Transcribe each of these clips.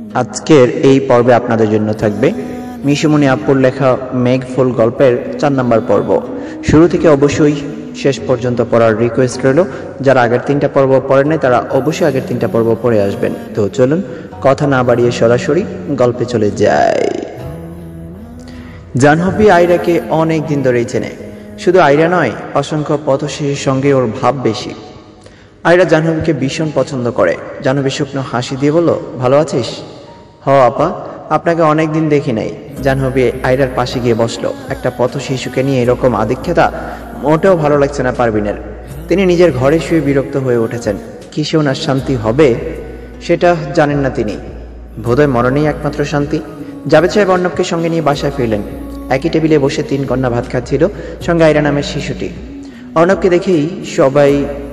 আজকের এই পর্বে আপনাদের জন্য থাকবে মিশুমনি আপুর লেখা মেঘফুল গল্পের 4 নম্বর পর্ব। শুরু থেকে অবশ্যই শেষ পর্যন্ত পড়ার রিকোয়েস্ট রইল। যারা আগের 3টা পর্ব পড়েন নাই তারা অবশ্যই আগের 3টা পর্ব পড়ে আসবেন। তো চলুন কথা না বাড়িয়ে সরাসরি গল্পে চলে যাই। জাহ্নবী আয়রাকে অনেক দিন ধরেই চেনে। শুধু আয়রা নয়, অসংখ্য পথশিশুর সঙ্গে ওর ভাব বেশি। আয়রা জাহ্নবীকে ভীষণ পছন্দ করে। জাহ্নবী শুকনো হাসি দিয়ে বলল, ভালো আছিস? হ আপা, আপনাকে অনেক দিন দেখি নাই। জাহ্নবী আয়রার পাশে গিয়ে বসলো। একটা পথ শিশুকে নিয়ে এরকম আদিক্ষেতা মোটেও ভালো লাগছে না পারভিনের। তিনি নিজের ঘরে শুয়ে বিরক্ত হয়ে উঠেছেন। কিসে ওনার শান্তি হবে সেটা জানেন না তিনি। বোধহয় মরণেই একমাত্র শান্তি। জাবেদ সাহেব অর্ণবকে সঙ্গে নিয়ে বাসায় ফিরলেন। একই টেবিলে বসে 3 কন্যা ভাত খাচ্ছিল, সঙ্গে আয়রা নামের শিশুটি। অর্ণবকে দেখেই সবাই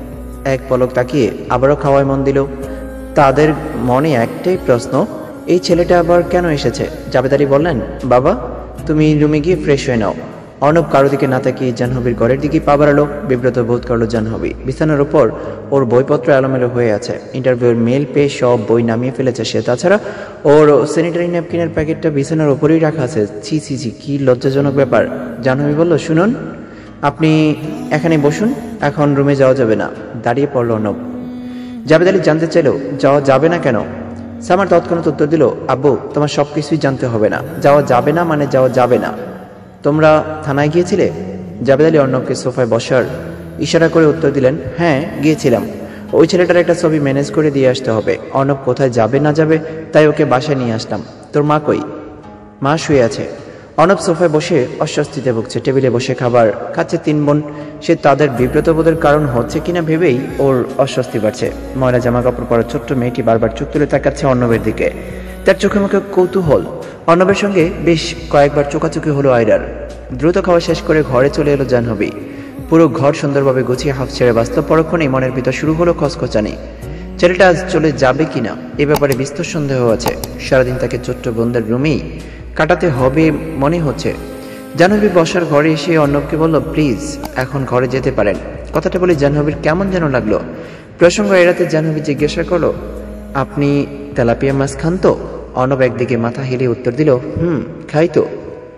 এক পলক তাকিয়ে আবারও খাওয়ায় মন দিল। তাদের মনে একটাই প্রশ্ন, এই ছেলেটা আবার কেন এসেছে? জাবেদ আলী বললেন, বাবা তুমি রুমে গিয়ে ফ্রেশ হয়ে নাও। অর্ণব কারো দিকে না তাকিয়ে জাহ্নবীর ঘরের দিকে পা বাড়ালো। বিব্রত বোধ করলো জাহ্নবী। বিছানার উপর ওর বইপত্র এলোমেলো হয়ে আছে। ইন্টারভিউর মেল পেয়ে সব বই নামিয়ে ফেলেছে সে। তাছাড়া ওর স্যানিটারি ন্যাপকিনের প্যাকেটটা বিছানার উপরেই রাখা আছে। ছি ছি ছি, কি লজ্জাজনক ব্যাপার। জাহ্নবী বলল, শুনুন, আপনি এখানে বসুন, এখন রুমে যাওয়া যাবে না। দাঁড়িয়ে পড়ল অর্ণব। জাবেদ আলী জানতে চাইল, যাওয়া যাবে না কেন? সামার তৎক্ষণাৎ উত্তর দিল, আব্বু তোমার সবকিছুই জানতে হবে না। যাওয়া যাবে না মানে যাওয়া যাবে না। তোমরা থানায় গিয়েছিলে? জাবেদ আলী অর্ণবকে সোফায় বসার ইশারা করে উত্তর দিলেন, হ্যাঁ গিয়েছিলাম। ওই ছেলেটার একটা ছবি ম্যানেজ করে দিয়ে আসতে হবে। অর্ণব কোথায় যাবে না যাবে তাই ওকে বাসায় নিয়ে আসলাম। তোর মা কই? মা শুয়ে আছে। অর্ণব সোফায় বসে অস্বস্তিতে ভুগছে। টেবিলে বসে খাবার খাচ্ছে 3 বোন। সে তাদের বিব্রতবোধের কারণ হচ্ছে কিনা ভেবেই ওর অস্বস্তি বাড়ছে। ময়লা জামা কাপড় পরা ছোট্ট মেয়েটি বারবার চোখ তুলে তাকাচ্ছে অর্ণবের দিকে। তার চোখে মুখে কৌতূহল। অর্ণবের সঙ্গে বেশ কয়েকবার চোকাচুকি হলো আয়রার। দ্রুত খাওয়া শেষ করে ঘরে চলে এলো জাহ্নবী। পুরো ঘর সুন্দরভাবে গুছিয়ে হাফ ছেড়ে বাস্তব পরক্ষণেই মনের ভিতর শুরু হলো খচখচানি। ছেলেটা আজ চলে যাবে কিনা এ ব্যাপারে বিস্তর সন্দেহ আছে। সারাদিন তাকে ছোট্ট বোনদের রুমেই কাটাতে হবে মনে হচ্ছে। জাহ্নবী বসার ঘরে এসে অর্ণবকে বলল, প্লিজ এখন ঘরে যেতে পারেন। কথাটা বলে জাহ্নবীর কেমন যেন লাগলো। প্রসঙ্গ এড়াতে জাহ্নবী জিজ্ঞাসা করলো, আপনি তেলাপিয়া মাছ খান তো? অর্ণব একদিকে মাথা হেলিয়ে উত্তর দিল, খাই তো।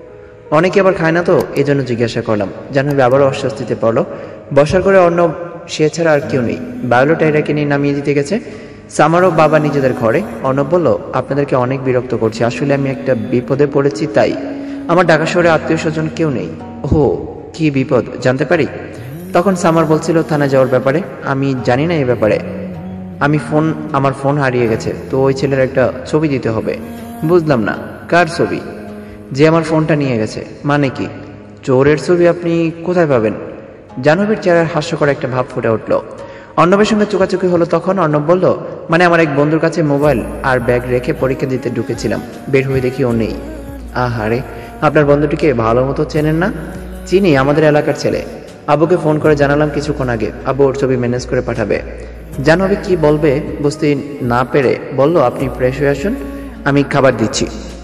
অনেকে আবার খায় না তো, এজন্য জিজ্ঞাসা করলাম। জাহ্নবী আবারও অস্বস্তিতে পড়ল। বসার ঘরে অর্ণব সে ছাড়া আর কেউ নেই। বায়োলোটা এরাকে নিয়ে নামিয়ে দিতে গেছে। সামারও বাবা নিজেদের ঘরে। অর্ণব বলল, আপনাদেরকে অনেক বিরক্ত করছি, আসলে আমি একটা বিপদে পড়েছি তাই। আমার ঢাকা শহরে আত্মীয় স্বজন কেউ নেই। ওহো, কি বিপদ জানতে পারি? তখন সামার বলছিল থানায় যাওয়ার ব্যাপারে। আমি জানি না এ ব্যাপারে। আমার ফোন হারিয়ে গেছে, তো ওই ছেলের একটা ছবি দিতে হবে। বুঝলাম না, কার ছবি? যে আমার ফোনটা নিয়ে গেছে। মানে কি? চোরের ছবি আপনি কোথায় পাবেন? জাহ্নবীর চেহারার হাস্যকর একটা ভাব ফুটে উঠল। অর্ণবের সঙ্গে চোকাচুকি হলো তখন। অর্ণব বলল, মানে আমার এক বন্ধুর কাছে মোবাইল আর ব্যাগ রেখে পরীক্ষা দিতে ঢুকেছিলাম, বের হয়ে দেখি ও নেই। আহারে, আপনার বন্ধুটিকে ভালো মতো চেনেন না? চিনি, আমাদের এলাকার ছেলে। আব্বুকে ফোন করে জানালাম কিছুক্ষণ আগে, আব্বু ওর ছবি ম্যানেজ করে পাঠাবে। জাহ্নবী কি বলবে বুঝতে না পেরে বলল, আপনি ফ্রেশ হয়ে আসুন, আমি খাবার দিচ্ছি।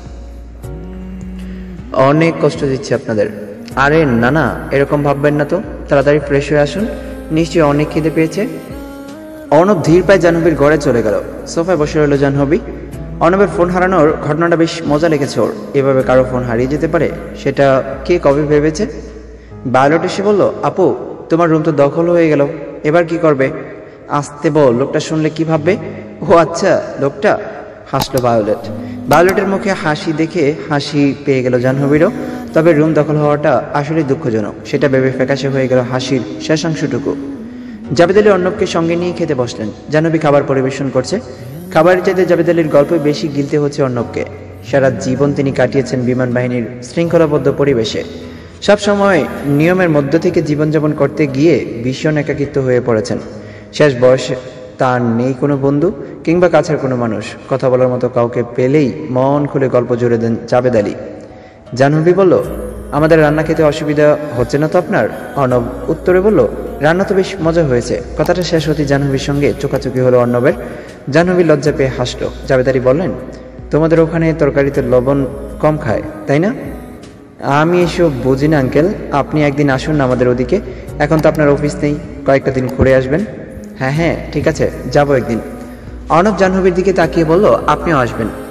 অনেক কষ্ট দিচ্ছি আপনাদের। আরে না না, এরকম ভাববেন না তো, তাড়াতাড়ি ফ্রেশ হয়ে আসুন, নিশ্চয়ই অনেক খিদে পেয়েছে। অর্ণব ধীর পায়ে জাহ্নবীর ঘরে চলে গেল। সোফায় বসে রইল জাহ্নবী। অর্ণবের ফোন হারানোর ঘটনাটা বেশ মজা লেগেছে ওর। এভাবে কারো ফোন হারিয়ে যেতে পারে সেটা কে কবে ভেবেছে? বায়োলট এসে বলল, আপু তোমার রুম তো দখল হয়ে গেল, এবার কি করবে? আসতে বল, লোকটা শুনলে কি ভাববে? ও আচ্ছা, লোকটা। হাসলো বায়োলেট। বায়োলেটের মুখে হাসি দেখে হাসি পেয়ে গেল জাহ্নবীরও। তবে রুম দখল হওয়াটা আসলে দুঃখজনক, সেটা ভেবে ফ্যাকাশে হয়ে গেল হাসির শেষাংশটুকু। জাবেদ আলী অর্ণবকে সঙ্গে নিয়ে খেতে বসলেন। জাহ্নবী খাবার পরিবেশন করছে। খাবারের চাইতে জাবেদ আলীর গল্পই বেশি গিলতে হচ্ছে অর্ণবকে। সারা জীবন তিনি কাটিয়েছেন বিমান বাহিনীর শৃঙ্খলাবদ্ধ পরিবেশে। সবসময় নিয়মের মধ্য থেকে জীবনযাপন করতে গিয়ে ভীষণ একাকিত্ব হয়ে পড়েছেন। শেষ বয়সে তার নেই কোনো বন্ধু কিংবা কাছের কোনো মানুষ। কথা বলার মতো কাউকে পেলেই মন খুলে গল্প জুড়ে দেন জাবেদ আলী। জাহ্নবী বলল, আমাদের রান্না খেতে অসুবিধা হচ্ছে না তো আপনার? অর্ণব উত্তরে বলল, রান্না তো বেশ মজা হয়েছে। কথাটা শেষ হতে জাহ্নবীর সঙ্গে চোকাচুকি হলো অর্ণবের। জাহ্নবী লজ্জা পেয়ে হাসলো। জাবেদ আলী বললেন, তোমাদের ওখানে তরকারিতে লবণ কম খায় তাই না? আমি এসব বুঝি না আঙ্কেল, আপনি একদিন আসুন না আমাদের ওদিকে। এখন তো আপনার অফিস নেই, কয়েকটা দিন ঘুরে আসবেন। হ্যাঁ হ্যাঁ ঠিক আছে, যাবো একদিন। অর্ণব জাহ্নবীর দিকে তাকিয়ে বলল, আপনিও আসবেন?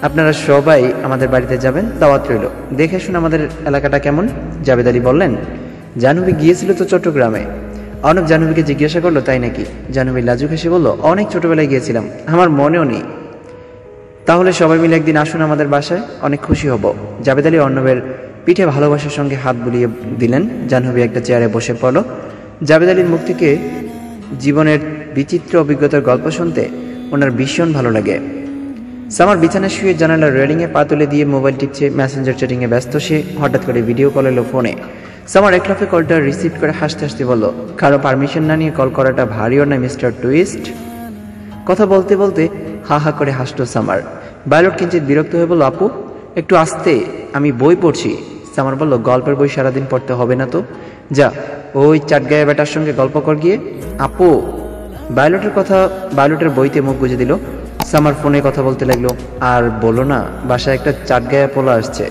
আপনারা সবাই আমাদের বাড়িতে যাবেন, দাওয়াত রইল। দেখে শুনে আমাদের এলাকাটা কেমন? জাবেদ আলী বললেন, জাহ্নবী গিয়েছিল তো চট্টগ্রামে। অর্ণব জাহ্নবীকে জিজ্ঞাসা করলো, তাই নাকি? জাহ্নবী লাজুক হেসে বলল, অনেক ছোটবেলায় গিয়েছিলাম, আমার মনেও নেই। তাহলে সবাই মিলে একদিন আসুন আমাদের বাসায়, অনেক খুশি হব। জাবেদ আলী অর্ণবের পিঠে ভালোবাসার সঙ্গে হাত বুলিয়ে দিলেন। জাহ্নবী একটা চেয়ারে বসে পড়ল। জাবেদ আলীর মুখ থেকে জীবনের বিচিত্র অভিজ্ঞতার গল্প শুনতে ওনার ভীষণ ভালো লাগে। সামার বিছানায় শুয়ে জানালার রেলিংয়ে পা তুলে দিয়ে মোবাইল টিপছে, মেসেঞ্জার চ্যাটিংয়ে ব্যস্ত সে। হঠাৎ করে ভিডিও কল এলো ফোনে। সামার একলাফে কলটা রিসিভ করে হাসতে হাসতে বলল, কারো পারমিশন না নিয়ে কল করাটা ভারীও না মিস্টার টুইস্ট। কথা বলতে বলতে হা হা করে হাসল সামার। বায়োলট কিঞ্চিত বিরক্ত হয়ে বলল, আপু একটু আস্তে, আমি বই পড়ছি। সামার বলল, গল্পের বই সারাদিন পড়তে হবে না তো, যা ওই চাটগায়া বেটার সঙ্গে গল্প কর গিয়ে। আপু বায়োলটের বইতে মুখ গুজে দিল। সামার ফোনে কথা বলতে লাগলো, আর বলো না, বাসায় একটা চাটগায়া পোলা আসছে।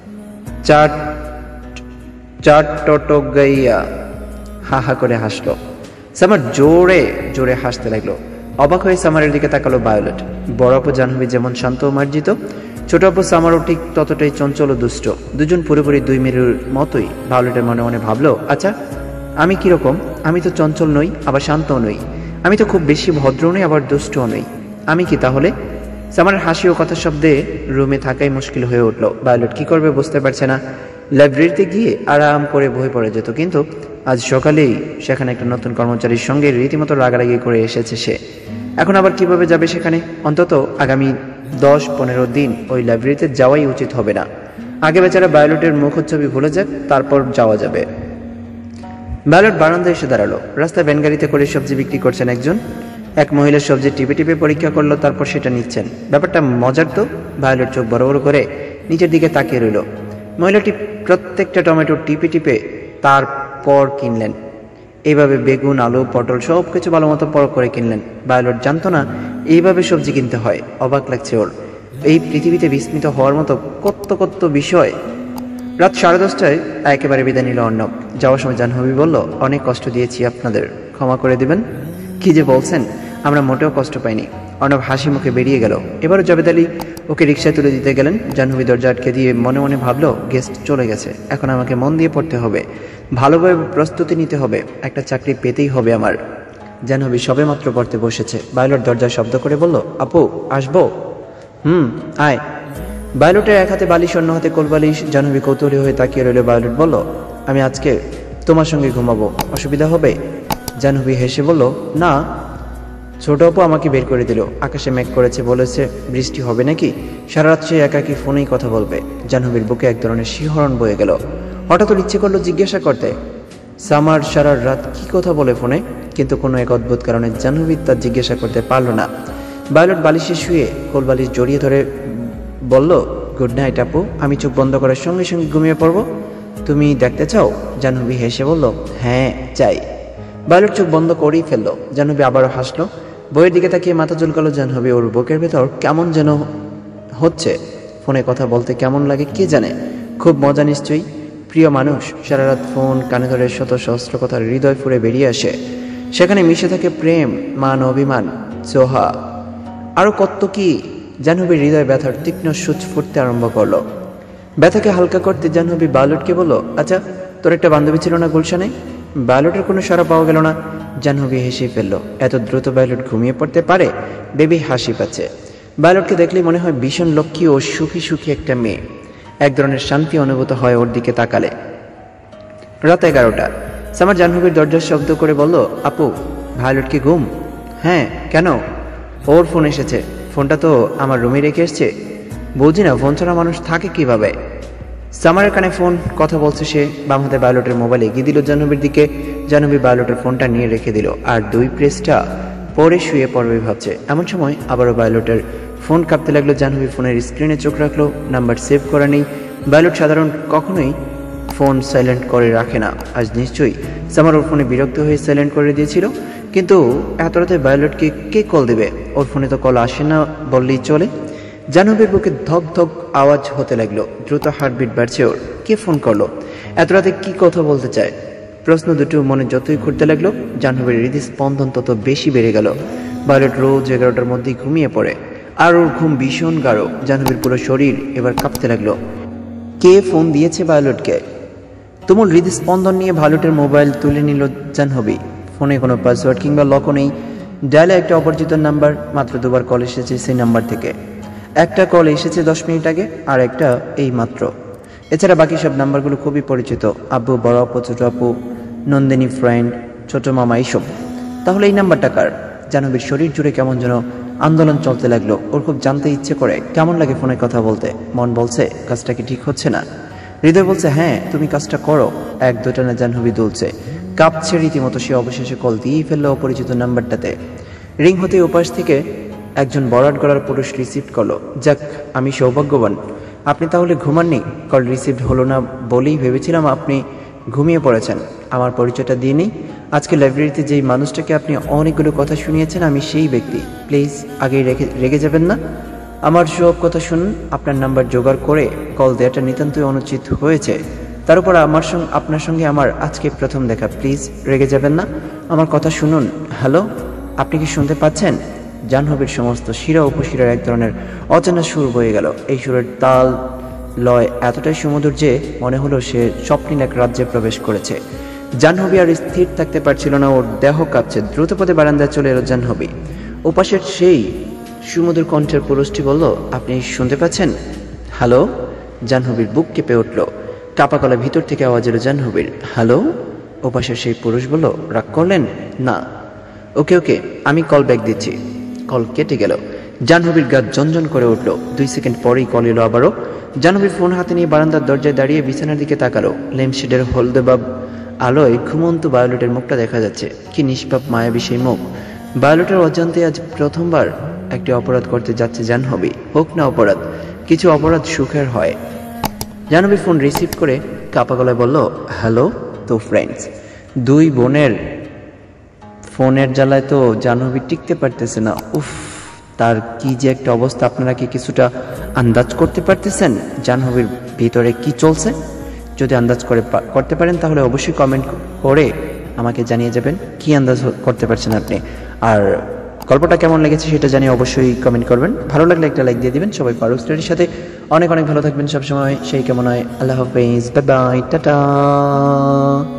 চাটগাইয়া। হা হা করে হাসলো। সামার জোরে জোরে হাসতে লাগলো। অবাক হয়ে সামারের দিকে তাকালো বায়োলেট। বড় আপু জাহ্নবী যেমন শান্ত ও মার্জিত, ছোট আপু সামারও ঠিক ততটাই চঞ্চল ও দুষ্ট। দুজন পুরোপুরি দুই মেরুর মতোই। বায়োলেটের মনে মনে ভাবলো, আচ্ছা আমি কিরকম? আমি তো চঞ্চল নই, আবার শান্তও নই। আমি তো খুব বেশি ভদ্র নই, আবার দুষ্টও নই। আমি কি তাহলে? সামারের হাসি ও কথা শব্দে রুমে থাকাই মুশকিল হয়ে উঠল। বায়োলেট কি করবে বুঝতে পারছে না। লাইব্রেরিতে গিয়ে আরাম করে বই পড়ে যেত, কিন্তু আজ সকালেই সেখানে একটা নতুন কর্মচারীর সঙ্গে রীতিমতো রাগারাগি করে এসেছে সে। এখন আবার কিভাবে যাবে সেখানে? অন্তত আগামী 10-15 দিন ওই লাইব্রেরিতে যাওয়াই উচিত হবে না। আগে বেচারা বায়োলেটের মুখচ্ছবি ভুলে যাক, তারপর যাওয়া যাবে। বায়োলেট বারান্দায় এসে দাঁড়ালো। রাস্তায় বেঙ্গালিতে করে সবজি বিক্রি করছেন একজন। এক মহিলার সবজি টিপে টিপে পরীক্ষা করলো, তারপর সেটা নিচ্ছেন। ব্যাপারটা মজার তো। বায়োলেট চোখ বড় বড় করে নিচের দিকে তাকিয়ে রইল। মহিলাটি প্রত্যেকটা টমেটো টিপে টিপে তারপর কিনলেন। এইভাবে বেগুন, আলু, পটল সবকিছু ভালো মতো পরখ করে কিনলেন। বায়োলেট জানতো না এইভাবে সবজি কিনতে হয়। অবাক লাগছে ওর। এই পৃথিবীতে বিস্মিত হওয়ার মতো কত কত বিষয়। রাত 10:30টায় একেবারে বিদায় নিল অর্ণব। যাওয়ার সময় জাহ্নবী বলল, অনেক কষ্ট দিয়েছি আপনাদের, ক্ষমা করে দিবেন। কি যে বলছেন, আমরা মোটেও কষ্ট পাইনি। অর্ণব হাসি মুখে বেরিয়ে গেল। এবারও জাবেদ আলী ওকে রিক্সায় তুলে দিতে গেলেন। জাহ্নবী দরজা আটকে দিয়ে মনে মনে ভাবলো, গেস্ট চলে গেছে, এখন আমাকে মন দিয়ে পড়তে হবে, ভালোভাবে প্রস্তুতি নিতে হবে, একটা চাকরি পেতেই হবে আমার। জাহ্নবী সবে মাত্র পড়তে বসেছে। বায়োলেট দরজায় শব্দ করে বলল, আপু আসবো? আয়। বায়োলেটের এক হাতে বালিশ, অন্য হাতে কোলবালিশ। জাহ্নবী কৌতূহলী হয়ে তাকিয়ে রইল। বায়োলেট বলল, আমি আজকে তোমার সঙ্গে ঘুমাবো, অসুবিধা হবে? জাহ্নবী হেসে বলল, না। ছোট আপু আমাকে বের করে দিল। আকাশে মেঘ করেছে, বলেছে বৃষ্টি হবে নাকি। সারা রাত সে একাকী ফোনেই কথা বলবে। জাহ্নবীর বুকে এক ধরনের শিহরণ বয়ে গেল। হঠাৎ ওর ইচ্ছে করলো জিজ্ঞাসা করতে, সামার সারা রাত কি কথা বলে ফোনে? কিন্তু কোনো এক অদ্ভুত কারণে জাহ্নবী তার জিজ্ঞাসা করতে পারল না। বায়োলেট বালিশে শুয়ে কোলবালিশ জড়িয়ে ধরে বলল, গুড নাইট আপু, আমি চোখ বন্ধ করার সঙ্গে সঙ্গে ঘুমিয়ে পড়বো। তুমি দেখতে চাও? জাহ্নবী হেসে বলল, হ্যাঁ চাই। বায়োলেট চোখ বন্ধ করেই ফেললো। জাহ্নবী আবারও হাসলো। বইয়ের দিকে তাকিয়ে মাথা চুলকালো জাহ্নবী। ওর বুকের ভেতর কেমন যেন হচ্ছে। ফোনে কথা বলতে কেমন লাগে কে জানে। খুব মজা নিশ্চয়ই। প্রিয় মানুষ, সারা রাত ফোন কানে ধরে শত সহস্র কথা হৃদয় ফুঁড়ে বেরিয়ে আসে। সেখানে মিশে থাকে প্রেম, মান, অভিমান, সোহা, আরো কত কি। জাহ্নবীর হৃদয় ব্যথার তীক্ষ্ণ সূচ ফুটতে আরম্ভ করলো। ব্যথাকে হালকা করতে জাহ্নবী বায়োলেটকে বলল, আচ্ছা তোর একটা বান্ধবী ছিল না গুলশানে? বায়োলেটের কোনো সাড়া পাওয়া গেল না। জাহ্নবী হেসে ফেলল। এত দ্রুত বায়োলেট ঘুমিয়ে পড়তে পারে? বেবি হাসি পাচ্ছে। বায়োলেটকে দেখলেই মনে হয় ভীষণ লক্ষ্মী ও সুখী সুখী একটা মেয়ে। এক ধরনের শান্তি অনুভূত হয় ওর দিকে তাকালে। রাত 11টা। সামার জাহ্নবীর দরজার শব্দ করে বলল, আপু ভায়োলেট কি ঘুম? হ্যাঁ, কেন? ওর ফোন এসেছে। ফোনটা তো আমার রুমে রেখে এসছে। বুঝি না ফোন ছাড়া মানুষ থাকে কিভাবে। সামারের কানে ফোন, কথা বলছে সে। বাম হাতে বায়োলেটের মোবাইল এগিয়ে দিল জাহ্নবীর দিকে। জাহ্নবী বায়োলেটের ফোনটা নিয়ে রেখে দিল আর 2 পৃষ্ঠা পরে শুয়ে পড়বে ভাবছে। এমন সময় আবারও বায়োলেটের ফোন কাঁপতে লাগলো। জাহ্নবী ফোনের স্ক্রিনে চোখ রাখলো। নাম্বার সেভ করা নেই। বায়োলেট সাধারণ কখনোই ফোন সাইলেন্ট করে রাখে না। আজ নিশ্চয়ই সামার ওর ফোনে বিরক্ত হয়ে সাইলেন্ট করে দিয়েছিল। কিন্তু এত রাতে বায়োলেটকে কে কল দেবে? ওর ফোনে তো কল আসে না বললেই চলে। জাহ্নবীর বুকে ধক ধক আওয়াজ হতে লাগলো। দ্রুত হার্টবিট বাড়ছে ওর। কে ফোন করলো? এত রাতে কি কথা বলতে চায়? প্রশ্ন দুটো মনে যতই ঘুরতে লাগলো, জাহ্নবীর হৃদস্পন্দন তত বেশি বেড়ে গেল। বায়োলেট রোজ 11টার মধ্যেই ঘুমিয়ে পড়ে। আর ওর ঘুম ভীষণ গাঢ়। জাহ্নবীর পুরো শরীর এবার কাঁপতে লাগলো। কে ফোন দিয়েছে ভায়োলেটকে? তুমুল হৃদস্পন্দন নিয়ে ভায়োলেটের মোবাইল তুলে নিল জাহ্নবী। ফোনে কোনো পাসওয়ার্ড কিংবা লকও নেই। ডায়ালে একটা অপরিচিত নাম্বার, মাত্র দুবার কল এসেছে সেই নাম্বার থেকে। একটা কল এসেছে 10 মিনিট আগে, আর একটা এই মাত্র। এছাড়া বাকি সব নাম্বারগুলো খুবই পরিচিত। আব্বু, বড় আপু, ছোট আপু, নন্দিনী ফ্রেন্ড, ছোট মামা, এইসব। তাহলে এই নাম্বারটা কার? জাহ্নবীর শরীর জুড়ে কেমন যেন আন্দোলন চলতে লাগলো। ওর খুব জানতে ইচ্ছে করে কেমন লাগে ফোনে কথা বলতে। মন বলছে কাজটা কি ঠিক হচ্ছে না, হৃদয় বলছে হ্যাঁ তুমি কাজটা করো। এক দুটানা জাহ্নবী দুলছে, কাঁপছে রীতিমতো। সে অবশেষে কল দিয়েই ফেললো অপরিচিত নাম্বারটাতে। রিং হতে ওপাশ থেকে একজন বরাট গলার পুরুষ রিসিভ করলো। যাক, আমি সৌভাগ্যবান। আপনি তাহলে ঘুমাননি? কল রিসিভ হলো না বলেই ভেবেছিলাম আপনি ঘুমিয়ে পড়েছেন। আমার পরিচয়টা দিয়ে নেই। আজকে লাইব্রেরিতে যেই মানুষটাকে আপনি অনেকগুলো কথা শুনিয়েছেন, আমি সেই ব্যক্তি। প্লিজ আগেই রেগে যাবেন না। আমার সব কথা শুনুন। আপনার নাম্বার জোগাড় করে কল দেওয়াটা নিতান্তই অনুচিত হয়েছে। তার উপর আপনার সঙ্গে আমার আজকে প্রথম দেখা। প্লিজ রেগে যাবেন না, আমার কথা শুনুন। হ্যালো, আপনি কি শুনতে পাচ্ছেন? জাহ্নবীর সমস্ত শিরা উপশিরার এক ধরনের অচেনা সুর বয়ে গেল। এই সুরের তাল লয় এতটাই সুমধুর যে মনে হলো সে স্বপ্নীল এক রাজ্যে প্রবেশ করেছে। জাহ্নবী আর স্থির থাকতে পারছিল না, ওর দেহ কাঁপছে। দ্রুতপদে বারান্দায় চলে এলো জাহ্নবী। ওপাশের সেই সুমধুর কণ্ঠের পুরুষটি বলল, আপনি শুনতে পাচ্ছেন? হ্যালো। জাহ্নবীর বুক কেঁপে উঠল। কাপা গলা ভিতর থেকে আওয়াজ এলো জাহ্নবীর, হ্যালো। ওপাশের সেই পুরুষ বলল, রাগ করলেন না? ওকে ওকে, আমি কল ব্যাক দিচ্ছি। কল কেটে গেল। জাহ্নবীর গা জনজন করে উঠল। 2 সেকেন্ড পরেই কল এলো আবারও। জাহ্নবী ফোন হাতে নিয়ে বারান্দার দরজায় দাঁড়িয়ে বিছানার দিকে তাকালো। ল্যাম্পশেডের হলদেবাব আলোয় ঘুমন্ত ভায়োলেটের মুখটা দেখা যাচ্ছে। কি নিষ্পাপ মায়াবী সেই মুখ। ভায়োলেটের অজান্তে আজ প্রথমবার একটি অপরাধ করতে যাচ্ছে জাহ্নবী। হোক না অপরাধ, কিছু অপরাধ সুখের হয়। জাহ্নবী ফোন রিসিভ করে কাপা গলায় বলল, হ্যালো। তো ফ্রেন্ডস, দুই বোনের ফোনের জ্বালায় তো জাহ্নবী টিকতে পারতেছে না। উফ, তার কি যে একটা অবস্থা। আপনারা কি কিছুটা আন্দাজ করতে পারতেছেন জাহ্নবীর ভিতরে কি চলছে? যদি আন্দাজ করতে পারেন তাহলে অবশ্যই কমেন্ট করে আমাকে জানিয়ে যাবেন কি আন্দাজ করতে পারছেন আপনি। আর গল্পটা কেমন লেগেছে সেটা জানিয়ে অবশ্যই কমেন্ট করবেন। ভালো লাগলে একটা লাইক দিয়ে দিবেন। সবাই ফারুক স্টোরির সাথে অনেক অনেক ভালো থাকবেন সবসময়। সেই কেমন হয়। আল্লাহ হাফেজ, বাই বাই, টাটা।